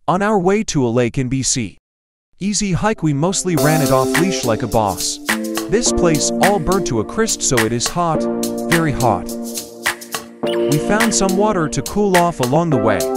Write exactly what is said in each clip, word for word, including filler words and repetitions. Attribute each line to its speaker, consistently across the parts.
Speaker 1: On our way to a lake in B C. Easy hike, we mostly ran it off leash like a boss. This place all burnt to a crisp, so it is hot, very hot. We found some water to cool off along the way.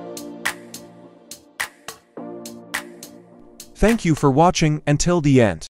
Speaker 1: Thank you for watching until the end.